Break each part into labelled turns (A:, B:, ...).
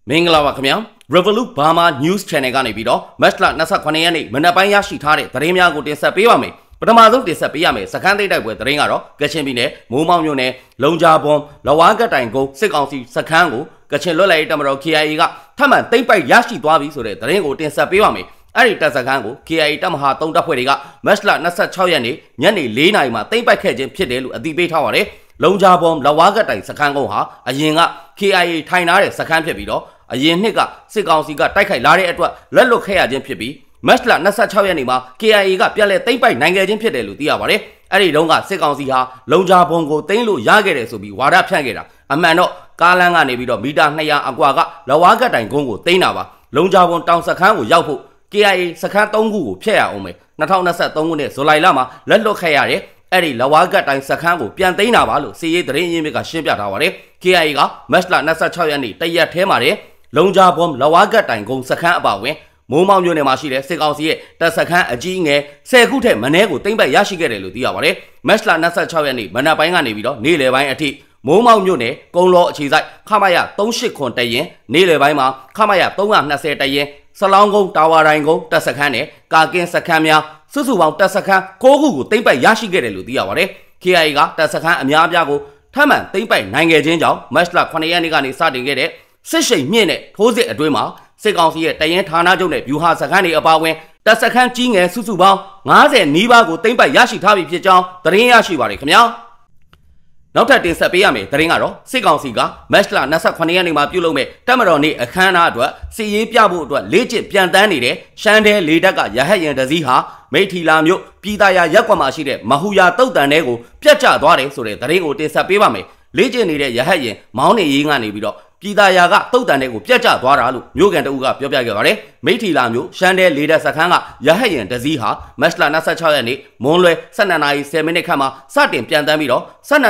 A: မင်္ဂလာပါခင်ဗျာ Revolut Burma News Channel ကနေပြီးတော့ Match 29ရက်နေ့မနက်ပိုင်းရရှိထားတဲ့သတင်းများကိုတင်ဆက်ပေးပါမယ်ပထမဆုံးတင်ဆက်ပေးရမယ်စခန်းသိတိုက်ပွဲသတင်းကတော့ကချင်ပြည်နယ်မိုးမောက်မြို့နယ်လုံဂျာဘွန်လဝါကတိုင်ကုန်းစစ်ကောင်စီစခန်းကိုကချင်လွတ်လပ်ရေးတပ်မတော် KIA ကထပ်မံသိမ်းပိုက်ရရှိသွားပြီဆိုတဲ့သတင်းကိုတင်ဆက်ပေးပါမယ်အဲ့ဒီတပ်စခန်းကို KIA တပ်မဟာ3တပ်ဖွဲ့တွေက Match 26ရက်နေ့ညနေ4နာရီမှာသိမ်းပိုက်ခဲ့ခြင်းဖြစ်တယ်လို့အသိပေးထားပါတယ်လုံဂျာဘွန်လဝါကတိုင်စခန်းကုန်းဟာအရင်က KIA ထိုင်ထားတဲ့စခန်းဖြစ်ပြီးတော့အရင်နှစ်ကစစ်ကောင်စီကတိုက်ခိုက်လာတဲ့အတွက်လက်လွတ်ခဲ့ရခြင်းဖြစ်ပြီး Match 26ရက်နေ့မှာ KIA ကပြက်လက်သိမ်းပိုက်နိုင်ခဲ့ခြင်းဖြစ်တယ်လို့သိရပါတယ်။အဲ့ဒီတုန်းကစစ်ကောင်စီဟာလုံဂျာဘုံကိုသိမ်းလို့ရခဲ့တယ်ဆိုပြီးဝါဒဖြန့်ခဲ့တာအမှန်တော့ကားလမ်းကနေပြီးတော့မီတာ200အကွာကလဝါကတိုင်ကုန်းကိုသိမ်းတာပါလုံဂျာဘုံတောင်စခန်းကိုရောက်ဖို့ KIA စခန်း3ခုကိုဖျက်ရအောင်မယ်2023ခုနှစ်ဇူလိုင်လမှာလက်လွတ်ခဲ့ရတယ်အဲ့ဒီလဝါကတိုင်စခန်းကိုပြန်သိမ်းတာပါလို့စီရေးသတင်းရင်းမြစ်ကရှင်းပြထားပါတယ် KIA က Match 26ရက်နေ့တရက်ထဲမှာတဲ့လုံဂျာဘွန်လဝါကတိုင်ကုန်းစခန်းအပါဝင်မိုးမောက်မြို့နယ်မှာရှိတဲ့စစ်ကောင်စီရဲ့တပ်စခန်းအကြီးငယ်10ခုထက်မနည်းကိုသိမ်းပိုက်ရရှိခဲ့တယ်လို့သိရပါတယ်။ Match 26ရက်နေ့မနက်ပိုင်းကနေပြီးတော့နေ့လယ်ပိုင်းအထိမိုးမောက်မြို့နယ်ကုန်းလောအခြေစိုက်ခမရ38ခွန်တရင်နေ့လယ်ပိုင်းမှာခမရ320တရင်စလောင်းကုန်းတာဝါတိုင်းကုန်းတပ်စခန်းနဲ့ကာကင်းစခန်းများစုစုပေါင်းတပ်စခန်း6ခုကိုသိမ်းပိုက်ရရှိခဲ့တယ်လို့သိရပါတယ်။ KIA ကတပ်စခန်းအများအပြားကိုထပ်မံသိမ်းပိုက်နိုင်ခဲ့ခြင်းကြောင့် Match 9ရက်နေ့ကနေစတင်ခဲ့တဲ့စစ်ရှိန်မြင့်တဲ့ထိုးစစ်အတွင်းမှာစစ်ကောင်စီရဲ့တရင်ဌာနချုပ်နဲ့ဗျူဟာစခန်းတွေအပါအဝင်တပ်စခန်းကြီးငယ်စုစုပေါင်း90နီးပါးကိုသိမ်းပိုက်ရရှိထားပြီဖြစ်ကြောင်းသတင်းရရှိပါတယ်ခင်ဗျာနောက်ထပ်တင်ဆက်ပေးရမယ်သတင်းကတော့စစ်ကောင်စီက Match 28ရက်နေ့မှာပြုလုပ်မဲ့တပ်မတော်နေ့အခမ်းအနားအတွက်စီရေးပြဖို့အတွက်လေ့ကျင့်ပြန်တန်းနေတဲ့ရှမ်းတဲလေတပ်ကရဟတ်ရင်တစည်းဟာမိထီလာမြို့ပြည်သားရရက်ကွက်မှာရှိတဲ့မဟူယာတုတ်တန်တဲကိုပြတ်ကျသွားတယ်ဆိုတဲ့သတင်းကိုတင်ဆက်ပေးပါမယ်လေ့ကျင့်နေတဲ့ရဟတ်ရင်မောင်းနေရေးကနေပြီးတော့ပြည်သားရာကတုတ်တန်တဲ့ကိုပြတ်ကျသွားတာလို့မြို့ကန်တအုပ်ကပြောပြခဲ့ပါတယ်မိထီလာမျိုးရှမ်းတဲလေတပ်စခန်းကရဟတ်ရင်တစည်းဟာ Match 26ရက်နေ့မွန်းလွဲ12:10မိနစ်ခန့်မှာစတင်ပြန်တန်းပြီးတော့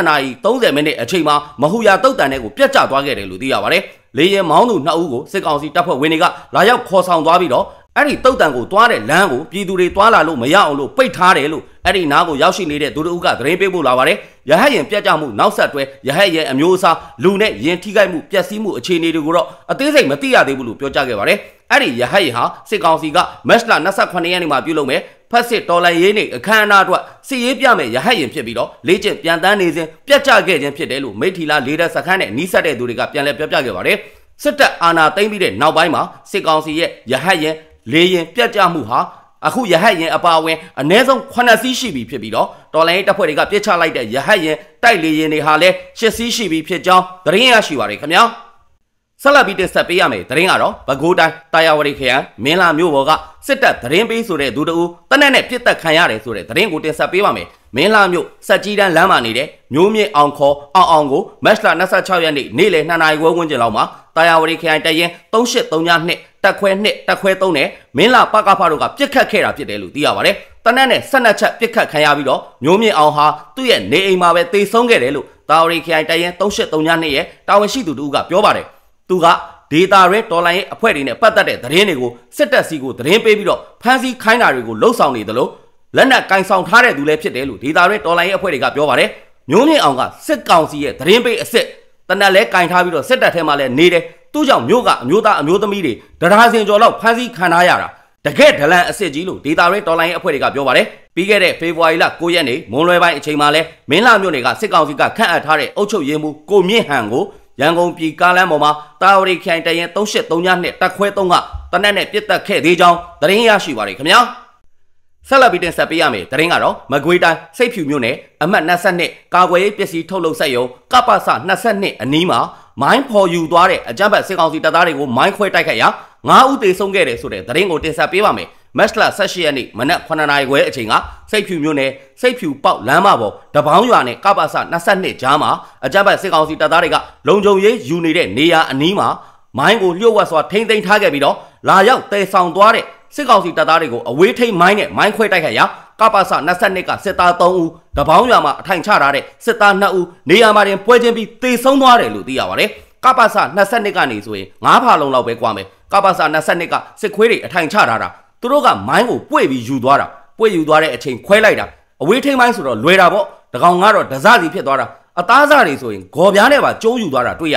A: 12:30မိနစ်အချိန်မှာမဟူယာတုတ်တန်တဲ့ကိုပြတ်ကျသွားခဲ့တယ်လို့သိရပါတယ်လေရင်မောင်းသူ2ဦးကိုစစ်ကောင်စီတပ်ဖွဲ့ဝင်တွေကလာရောက်ခေါ်ဆောင်သွားပြီးတော့အဲ့ဒီတုတ်တန်ကိုသွားတဲ့လမ်းကိုပြည်သူတွေသွားလာလို့မရအောင်လို့ပိတ်ထားတယ်လို့အဲ့ဒီနားကိုရောက်ရှိနေတဲ့သူတို့ကသတင်းပေးပို့လာပါတယ်ရဟတ်ရင်ပြတ်ကျမှုနောက်ဆက်တွဲရဟတ်ရင်အမျိုးအစားလူနဲ့ရင်ထိခိုက်မှုပျက်စီးမှုအခြေအနေတွေကိုတော့အသေးစိတ်မသိရသေးဘူးလို့ပြောကြားခဲ့ပါတယ်အဲ့ဒီရဟတ်ရင်ဟာစစ်ကောင်စီက Match 28ရက်နေ့မှာပြုလုပ်မဲ့ဖက်စစ်တော်လှန်ရေးနေ့အခမ်းအနားအတွက်စစ်ရေးပြမဲ့ရဟတ်ရင်ဖြစ်ပြီးတော့လေ့ကျင့်ပြန်တန်းနေစဉ်ပြတ်ကျခဲ့ခြင်းဖြစ်တယ်လို့မိထီလာလေတပ်စခန်းနဲ့နီးစပ်တဲ့သူတွေကပြန်လည်ပြောပြခဲ့ပါတယ်စစ်တပ်အာဏာသိမ်းပြီးတဲ့နောက်ပိုင်းမှာစစ်ကောင်စီရဲ့ရဟတ်ရင်လေရင်ပြတ်ကျမှုဟာအခုရဟတ်ရင်အပါအဝင်အနည်းဆုံး9စီးရှိပြီဖြစ်ပြီးတော့တော်လိုင်းတပ်ဖွဲ့တွေကပြစ်ချလိုက်တဲ့ရဟတ်ရင်တိုက်လေရင်တွေဟာလည်း10စီးရှိပြီဖြစ်ကြောင်းသတင်းရရှိပါတယ်ခင်ဗျာဆက်လက်ပြီးတင်ဆက်ပေးရမယ်သတင်းကတော့ပဲခူးတိုင်းတာယာဝတီခရိုင်မင်းလာမြို့ပေါ်ကစစ်တပ်သတင်းပေးဆိုတဲ့သူတအူတနက်နဲ့ပြစ်တက်ခံရတယ်ဆိုတဲ့သတင်းကိုတင်ဆက်ပေးပါမယ်မင်းလာမြို့စက်ကြီးတန်းလမ်းမှာနေတဲ့မျိုးမြင့်အောင်ခေါ်အောင်ကို Match 26ရက်နေ့နေ့လယ်2နာရီခွဲဝန်းကျင်လောက်မှာတာယာဝတီခရိုင်တရင်3832တက်ခွဲ2တက်ခွဲ3နဲ့မင်းလာပကဖတို့ကပြစ်ခတ်ခဲ့တာဖြစ်တယ်လို့သိရပါတယ်တနက်နဲ့12ချက်ပြစ်ခတ်ခံရပြီးတော့မျိုးမြင့်အောင်ဟာသူ့ရဲ့နေအိမ်မှာပဲတေဆုံးခဲ့တယ်လို့တာယာဝတီခရိုင်တရင်3832ရဲ့တာဝန်ရှိသူတို့ကပြောပါတယ်သူကဒေတာရဲတော်လိုင်းရဲ့အဖွဲ့တွေနဲ့ပတ်သက်တဲ့သတင်းတွေကိုစစ်တပ်စီကိုသတင်းပေးပြီးတော့ဖမ်းဆီးခိုင်းတာတွေကိုလှုပ်ဆောင်နေတယ်လို့လက်နက်ကင်ဆောင်ထားတဲ့သူလည်းဖြစ်တယ်လို့ဒေတာရဲတော်လိုင်းရဲ့အဖွဲ့တွေကပြောပါတယ်မျိုးမြင့်အောင်ကစစ်ကောင်စီရဲ့သတင်းပေးအစ်စ်တနက်လဲကင်ထားပြီးတော့စစ်တပ်ထဲမှာလည်းနေတယ်သူ့ကြောင့်မြို့ကအမျိုးသားအမျိုးသမီးတွေတရားစင်ကျော်လောက်ဖမ်းဆီးခံထားရတာတကယ်ဒလန်အစ်စ်ကြီးလို့ဒေတာရဲတော်လိုင်းရဲ့အဖွဲ့တွေကပြောပါတယ်ပြီးခဲ့တဲ့ဖေဖော်ဝါရီလ9ရက်နေ့မွန်းလွဲပိုင်းအချိန်မှာလဲမင်းလာမြို့နယ်ကစစ်ကောင်စီကခန့်အပ်ထားတဲ့အုပ်ချုပ်ရေးမှူးကိုမြင့်ဟန်ကိုရန်ကုန်ပြည်ကားလမ်းပေါ်မှာတာဝရီခိုင်တရင်3832တက်ခွဲ3ကတနက်နဲ့ပြစ်တက်ခဲ့သေးကြောင်းသတင်းရရှိပါတယ်ခင်ဗျာဆက်လက်ပြီးတင်ဆက်ပေးရမယ်သတင်းကတော့မကွေးတိုင်းစိတ်ဖြူမြို့နယ်အမှတ်22ကာကွယ်ရေးပစ္စည်းထုတ်လုပ်စက်ရုံကပစ22အနီးမှာမိုင်းဖော်ယူသွားတဲ့အကြမ်းဖက်စစ်ကောင်စီတပ်သားတွေကိုမိုင်းခွဲတိုက်ခိုက်ရာ9ဦးသေဆုံးခဲ့တယ်ဆိုတဲ့သတင်းကိုတင်ဆက်ပေးပါမယ်Match 18ရက်နေ့မနက်9နာရီခွဲအချိန်ကစိတ်ဖြူမြို့နယ်စိတ်ဖြူပေါက်လမ်းမပေါ်တပေါင်းရွာနဲ့ကပစ22ကြားမှာအကြမ်းဖက်စစ်ကောင်စီတပ်သားတွေကလုံခြုံရေးယူနေတဲ့နေရာအနီးမှာမိုင်းကိုလျှို့ဝှက်စွာထိမ့်သိမ်းထားခဲ့ပြီးတော့လာရောက်တည်ဆောင်သွားတဲ့စစ်ကောင်စီတပ်သားတွေကိုအဝေးထိန်မိုင်းနဲ့မိုင်းခွဲတိုက်ခိုက်ရာကပစ22ကစစ်သား3ဦးတပေါင်းရွာမှာအထိုင်ချထားတဲ့စစ်သား2ဦးနေရာမှာတင်ပွဲချင်းပြီးတေဆုံးသွားတယ်လို့သိရပါတယ်ကပစ22ကနေဆိုရင်9ဖာလုံးလောက်ပဲကွာမယ်ကပစ22ကစစ်ခွေးတွေအထိုင်ချထားတာသူတို့ကမိုင်းကိုပွေပြီးယူသွားတာပွေယူသွားတဲ့အချိန်ခွဲလိုက်တာအဝေးထိန်မိုင်းဆိုတော့လွယ်တာပေါ့တကောင်ကတော့ဒဇစီဖြစ်သွားတာအသားစားတွေဆိုရင်ဂေါ်ပြားနဲ့ပါကျုံးယူသွားတာတွေ့ရတယ်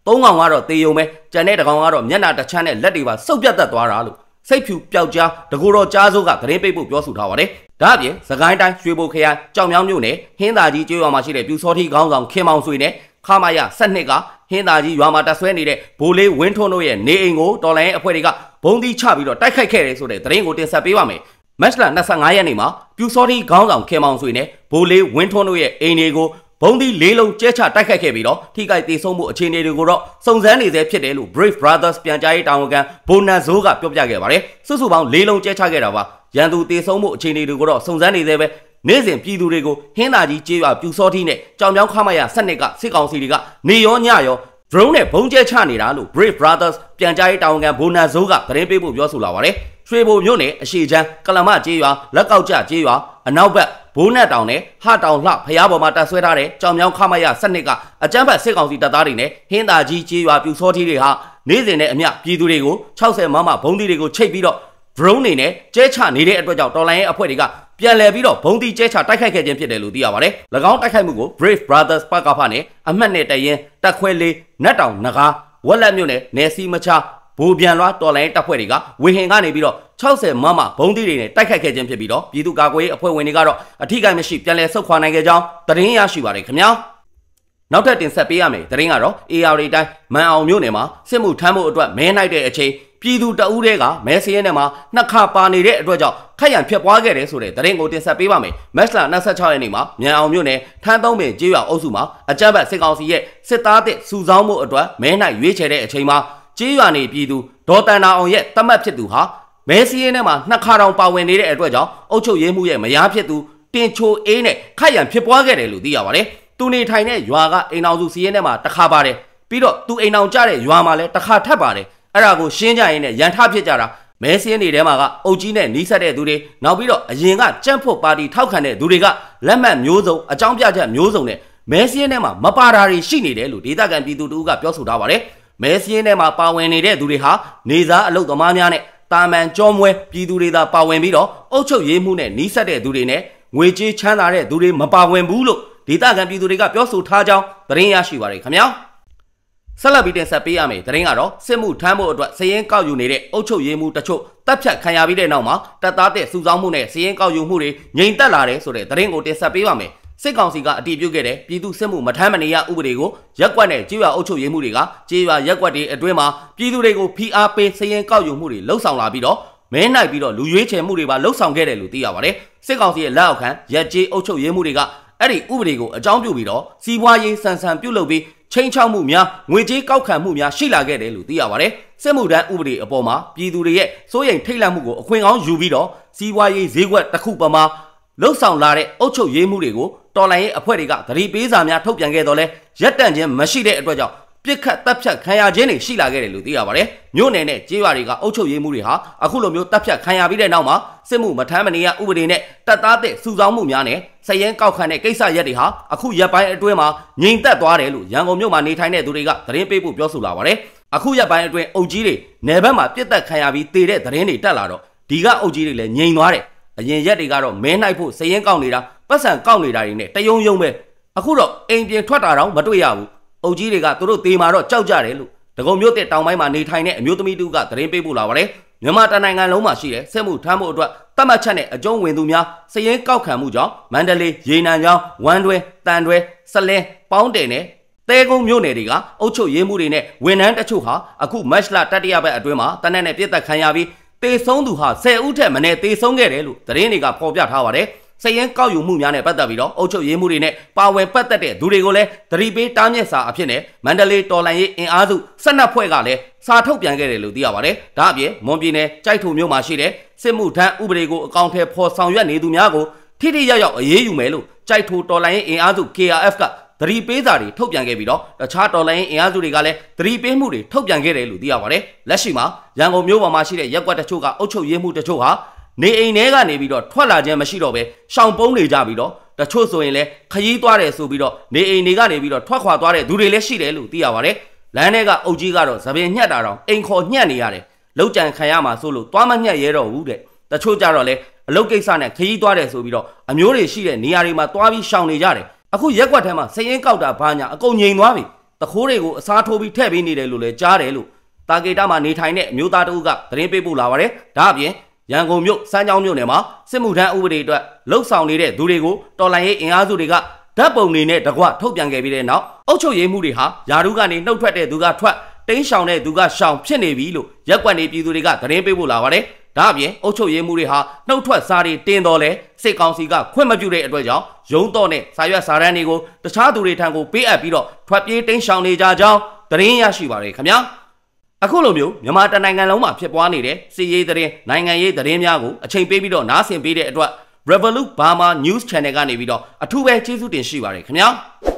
A: 3ကောင်ကတော့တေယုံပဲကျန်တဲ့တကောင်ကတော့မျက်နှာတစ်ချမ်းနဲ့လက်တွေပါစုပ်ပြတ်သက်သွားတာလို့စိတ်ဖြူပျောက်ကြားတကူတော်ကြားစိုးကသတင်းပိတ်ဖို့ပြောဆိုထားပါတယ်ဒါအပြင်စကိုင်းတိုင်းရွှေဘိုခရိုင်ကြောင်မြောင်းမြို့နယ်ဟင်းသာကြီးကျေးရွာမှာရှိတဲ့ပြူစောထီခေါင်းဆောင်ခင်မောင်ဆွေနဲ့ခမာယ12ကဟင်းသာကြီးရွာမှာတပ်ဆွဲနေတဲ့ဘိုးလေးဝင်းထွန်းတို့ရဲ့နေအိမ်ကိုတော်လိုင်းအဖွဲ့တွေကဘုံသီးချပြီးတော့တိုက်ခိုက်ခဲ့တယ်ဆိုတဲ့သတင်းကိုတင်ဆက်ပေးပါမယ်မတ်လ25ရက်နေ့မှာပြူစောထီခေါင်းဆောင်ခင်မောင်ဆွေနဲ့ဘိုးလေးဝင်းထွန်းတို့ရဲ့အိမ်တွေကိုဘုံသီး၄လုံးကျဲချတိုက်ခိုက်ခဲ့ပြီးတော့ထိခိုက်ဒေဆုံးမှုအခြေအနေတွေကိုတော့စုံစမ်းနေသေးဖြစ်တယ်လို့ Brave Brothers ပြန်ကြားရေးတာဝန်ခံဘိုနန်ဇိုးကပြောပြခဲ့ပါတယ်စုစုပေါင်း၄လုံးကျဲချခဲ့တာပါရန်သူဒေဆုံးမှုအခြေအနေတွေကိုတော့စုံစမ်းနေသေးပဲနေ့စဉ်ပြည်သူတွေကိုဟင်းသာကြီးကျေးရွာပြူစောထီနဲ့ကြောင်မြောင်းခမရ12ကစစ်ကောင်စီတွေကနေရောညရော drone နဲ့ဘုံကျဲချနေတာလို့ Brave Brothers ပြန်ကြားရေးတာဝန်ခံဘိုနန်ဇိုးကသတင်းပေးဖို့ပြောဆိုလာပါတယ်ရွှေဘိုမြို့နယ်အရှိချမ်းကလမကျေးရွာလက်ကောက်ကျကျေးရွာအနောက်ဘက်ဘိုးနတ်တောင်နဲ့ဟတောင်လှဖျားပေါ်မှာတပ်ဆွဲထားတဲ့ကြောင်မြောင်းခမရ12ကအကြမ်းဖက်စစ်ကောင်စီတပ်သားတွေနဲ့ဟင်းသာကြီးကျေးရွာပြူစောထီတွေဟာနေ့စဉ်နဲ့အမျှပြည်သူတွေကို60မမဘုံသီးတွေကိုချိတ်ပြီးတော့ drone တွေနဲ့ကျဲချနေတဲ့အတွက်ကြောင့်တော်လိုင်းရဲ့အဖွဲ့တွေကပြန်လည်ပြီးတော့ဘုံသီးကျဲချတိုက်ခိုက်ခဲ့ခြင်းဖြစ်တယ်လို့သိရပါတယ်။၎င်းတိုက်ခိုက်မှုကို Brave Brothers ပကဖနဲ့အမှတ်နဲ့တရင်တက်ခွဲလေးနတ်တောင်နဂါဝက်လက်မြို့နယ်နယ်စီမချဘိုးပြန်လွားတော်လိုင်းတပ်ဖွဲ့တွေကဝေဟင်ကနေပြီးတော့60မမဘုံသီးတွေနဲ့တိုက်ခိုက်ခဲ့ခြင်းဖြစ်ပြီးတော့ပြည်သူ့ကာကွယ်ရေးအဖွဲ့ဝင်တွေကတော့အထိကိမရှိပြန်လည်ဆုတ်ခွာနိုင်ခဲ့ကြောင်းသတင်းရရှိပါတယ်ခင်ဗျာနောက်ထပ်တင်ဆက်ပေးရမယ်သတင်းကတော့ AR တိုင်းမန်အောင်မြို့နယ်မှာစစ်မှုထမ်းဖို့အတွက်မဲနိုင်တဲ့အချိန်ပြည်သူတအူးတွေကမဲစင်းထဲမှာနှစ်ခါပါနေတဲ့အတွက်ကြောင့်ခက်ရန်ဖြစ်ပွားခဲ့တယ်ဆိုတဲ့သတင်းကိုတင်ဆက်ပေးပါမယ်မတ်လ26ရက်နေ့မှာမြန်အောင်မြို့နယ်ထန်းသုံးပင်ကျေးရွာအုပ်စုမှာအကြမ်းဖက်စစ်ကောင်စီရဲ့စစ်သားတစ်စုဆောင်းမှုအတွက်မဲနိုင်ရွေးချယ်တဲ့အချိန်မှာကျေးရွာနေပြည်သူဒေါ်တန်နာအောင်ရဲ့တမတ်ဖြစ်သူဟာမဲစည်းရင်းထဲမှာနှစ်ခါတောင်ပါဝင်နေတဲ့အတွက်ကြောင့်အုပ်ချုပ်ရေးမှုရဲ့မယားဖြစ်သူတင်ချိုအေးနဲ့ခက်ရန်ဖြစ်ပွားခဲ့တယ်လို့သိရပါတယ်။သူနေထိုင်တဲ့ရွာကအိမ်အောင်စုစည်းရင်းထဲမှာတစ်ခါပါတယ်ပြီးတော့သူအိမ်အောင်ကြတဲ့ရွာမှာလည်းတစ်ခါထပ်ပါတယ်အဲ့ဒါကိုရှင်းကြရင်နဲ့ရန်ထဖြစ်ကြတာမဲစင်းတွေထဲမှာကအုပ်ကြီးနဲ့နီးစပ်တဲ့သူတွေနောက်ပြီးတော့အရင်ကကြမ်းဖို့ပါတီထောက်ခံတဲ့သူတွေကလက်မှတ်မျိုးစုံအကြောင်းပြချက်မျိုးစုံနဲ့မဲစင်းထဲမှာမပါတာတွေရှိနေတယ်လို့ဒေသခံပြည်သူတို့ကပြောဆိုထားပါတယ်မဲစင်းထဲမှာပါဝင်နေတဲ့သူတွေဟာနေစားအလုပ်သမားများနဲ့တာမန်ကြောမွဲပြည်သူတွေသာပါဝင်ပြီးတော့အုပ်ချုပ်ရေးမှုနဲ့နီးစပ်တဲ့သူတွေနဲ့ငွေကြေးချမ်းသာတဲ့သူတွေမပါဝင်ဘူးလို့ဒေသခံပြည်သူတွေကပြောဆိုထားကြောင်းသတင်းရရှိပါတယ်ခင်ဗျာဆက်လက်ပြီးတင်ဆက်ပေးရမယ်သတင်းကတော့စစ်မှုထမ်းဖို့အတွက်စည်ရင်းကောက်ယူနေတဲ့အုပ်ချုပ်ရေးမှုတချို့တပ်ဖြတ်ခံရပြီးတဲ့နောက်မှာတပ်သားတဲ့စုဆောင်းမှုနဲ့စည်ရင်းကောက်ယူမှုတွေငြိမ်သက်လာတယ်ဆိုတဲ့သတင်းကိုတင်ဆက်ပေးပါမယ်စစ်ကောင်စီကအတည်ပြုခဲ့တဲ့ပြည်သူစစ်မှုမထမ်းမနေရဥပဒေကိုရက်ကွက်နဲ့ကြေးရွာအုပ်ချုပ်ရေးမှုတွေကကြေးရွာရက်ကွက်တွေအတွင်းမှာပြည်သူတွေကိုဖိအားပေးစည်ရင်းကောက်ယူမှုတွေလှုပ်ဆောင်လာပြီးတော့မဲနိုင်ပြီးတော့လူရွေးချယ်မှုတွေပါလှုပ်ဆောင်ခဲ့တယ်လို့သိရပါတယ်စစ်ကောင်စီရဲ့လက်အောက်ခံရက်ကြေးအုပ်ချုပ်ရေးမှုတွေကအဲ့ဒီဥပဒေကိုအကြောင်းပြုပြီးတော့စီးပွားရေးဆန်ဆန်ပြုတ်လုပ်ပြီးချင်းချောက်မှုများငွေကြေးကောက်ခံမှုများရှိလာခဲ့တယ်လို့သိရပါတယ်စစ်မှုထမ်းဥပဒေအပေါ်မှာပြည်သူတွေရဲ့စိုးရိမ်ထိတ်လန့်မှုကိုအခွင့်ကောင်းယူပြီးတော့စီးပွားရေးဈေးကွက်တစ်ခုပမာလှုပ်ဆောင်လာတဲ့အုပ်ချုပ်ရေးမှုတွေကိုတော်လှန်ရေးအဖွဲ့တွေကသတိပေးစာများထုတ်ပြန်ခဲ့တော့လဲရက်တန့်ခြင်းမရှိတဲ့အတွက်ကြောင့်ပြစ်ခတ်တပ်ဖြတ်ခံရခြင်းတွေရှိလာခဲ့တယ်လို့သိရပါတယ်မြို့နယ်နဲ့ကျေးရွာတွေကအုပ်ချုပ်ရေးမှုတွေဟာအခုလိုမျိုးတပ်ဖြတ်ခံရပြီးတဲ့နောက်မှာစစ်မှုမထမ်းမနေရဥပဒေနဲ့တပ်သားတဲ့စုဆောင်းမှုများနဲ့စည်ရင်းကောက်ခံတဲ့ကိစ္စရက်တွေဟာအခုရက်ပိုင်းအတွင်းမှာငြိမ်သက်သွားတယ်လို့ရန်ကုန်မြို့မှာနေထိုင်တဲ့သူတွေကသတင်းပေးဖို့ပြောဆိုလာပါတယ်အခုရက်ပိုင်းအတွင်းအုပ်ကြီးတွေနယ်ဘက်မှာပြစ်တက်ခံရပြီးတေတဲ့သတင်းတွေတက်လာတော့ဒီကအုပ်ကြီးတွေလည်းငြိမ်သွားတယ်အရင်ရက်တွေကတော့မဲနိုင်ဖို့စည်ရင်းကောက်နေတာပတ်စံကောက်နေတာတွေနဲ့တယုံယုံပဲအခုတော့အိမ်ပြင်ထွက်တာတော့မတွေ့ရဘူးအုပ်ကြီးတွေကသူတို့တေးမာတော့ကြောက်ကြတယ်လို့ဒဂုံမြို့တဲ့တောင်ပိုင်းမှာနေထိုင်တဲ့အမျိုးသမီးတူကသတင်းပေးပို့လာပါတယ်မြန်မာတနိုင်ငံလုံးမှာရှိတဲ့စစ်မှုထမ်းမှုအတွက်တတ်မှတ်ချက်နဲ့အကျုံးဝင်သူများစည်ရင်းကောက်ခံမှုကြောင့်မန္တလေးရေနံချောင်းဝမ်းတွဲတန်တွဲစလင်းပေါင်းတယ်နဲ့တဲကုန်းမြို့နယ်တွေကအုပ်ချုပ်ရေးမှုတွေနဲ့ဝန်ထမ်းတချို့ဟာအခုမတ်လတတိယပတ်အတွင်းမှာတနက်နဲ့ပြစ်သက်ခံရပြီးတေဆုံးသူဟာ10ဦးထက်မနည်းတေဆုံးခဲ့တယ်လို့သတင်းတွေကဖော်ပြထားပါတယ်စည်ရင်းကောက်ယူမှုများနဲ့ပတ်သက်ပြီးတော့အုပ်ချုပ်ရေးမှုတွေနဲ့ပါဝင်ပတ်သက်တဲ့သူတွေကိုလည်းသတိပေးတားမြစ်စာအဖြစ်နဲ့မန္တလေးတော်လှန်ရေးအင်အားစု12ဖွဲ့ကလည်းစာထုတ်ပြန်ခဲ့တယ်လို့သိရပါတယ်။ဒါအပြင်မွန်ပြည်နယ်ကြိုက်ထုံမြို့မှာရှိတဲ့စစ်မှုထမ်းဥပဒေကိုအကောင့်ထဲပေါ်ဆောင်ရွက်နေသူများကိုထိထိရောက်ရောက်အရေးယူမယ်လို့ကြိုက်ထုတော်လှန်ရေးအင်အားစု KRF ကသတိပေးစာတွေထုတ်ပြန်ခဲ့ပြီးတော့တခြားတော်လှန်ရေးအင်အားစုတွေကလည်းသတိပေးမှုတွေထုတ်ပြန်ခဲ့တယ်လို့သိရပါတယ်။လက်ရှိမှာရန်ကုန်မြို့ပေါ်မှာရှိတဲ့ရက်ကွက်တချို့ကအုပ်ချုပ်ရေးမှုတချို့ဟာနေအိမ်ထဲကနေပြီးတော့ထွက်လာခြင်းမရှိတော့ပဲရှောင်ပုန်းနေကြပြီးတော့တချို့ဆိုရင်လည်းခရီးသွားတယ်ဆိုပြီးတော့နေအိမ်တွေကနေပြီးတော့ထွက်ခွာသွားတဲ့သူတွေလည်းရှိတယ်လို့သိရပါတယ်လမ်းထဲကအုပ်ကြီးကတော့သပင်ညှက်တာတော့အိမ်ခေါ်ညှက်နေရတယ်လောက်ကြံခံရမှာဆိုလို့သွားမညှက်ရဲတော့ဘူးတဲ့တချို့ကြတော့လေအလုပ်ကိစ္စနဲ့ခရီးသွားတယ်ဆိုပြီးတော့အမျိုးတွေရှိတဲ့နေရာတွေမှာသွားပြီးရှောင်နေကြတယ်အခုရက်ကွက်ထဲမှာစည်ရင်းကောက်တာဘာညာအကုန်ငြိမ်သွားပြီတခိုးတွေကိုအစားထိုးပြီးထည့်ပေးနေတယ်လို့လည်းကြားတယ်လို့တာဂေတာမှာနေထိုင်တဲ့အမျိုးသားတဦးကသတင်းပေးပို့လာပါတယ်ဒါအပြင်ရန်ကုန်မြို့စမ်းချောင်းမြို့နယ်မှာစစ်မှုထမ်းဥပဒေအတွက်လှုပ်ဆောင်နေတဲ့သူတွေကိုတော်လှန်ရေးအင်အားစုတွေကဓာတ်ပုံတွေနဲ့တကွထုတ်ပြန်ခဲ့ပြီးတဲ့နောက်အုပ်ချုပ်ရေးမှုတွေဟာယာရုကနေနှုတ်ထွက်တဲ့သူကထွက်တိန်းရှောင်တဲ့သူကရှောင်ဖြစ်နေပြီလို့ရက်ကွက်နေပြည်သူတွေကသတင်းပေးပို့လာပါတယ်ဒါအပြင်အုပ်ချုပ်ရေးမှုတွေဟာနှုတ်ထွက်စားတွေတင်းတော်လဲစစ်ကောင်စီကခွင့်မပြုတဲ့အတွက်ကြောင့်ရုံးတော်နဲ့စာရွက်စာတမ်းတွေကိုတခြားသူတွေထံကိုပေးအပ်ပြီးတော့ထွက်ပြေးတိန်းရှောင်နေကြကြောင်းသတင်းရရှိပါတယ်ခင်ဗျာအခုလိုမျိုးမြန်မာတနိုင်ငံလုံးမှာဖြစ်ပွားနေတဲ့စီးရေးသတင်းနိုင်ငံရေးသတင်းများကိုအချိန်ပေးပြီးတော့နားဆင်ပေးတဲ့အတွက် Revolut Burma News Channel ကနေပြီးတော့အထူးပဲကျေးဇူးတင်ရှိပါတယ်ခင်ဗျာ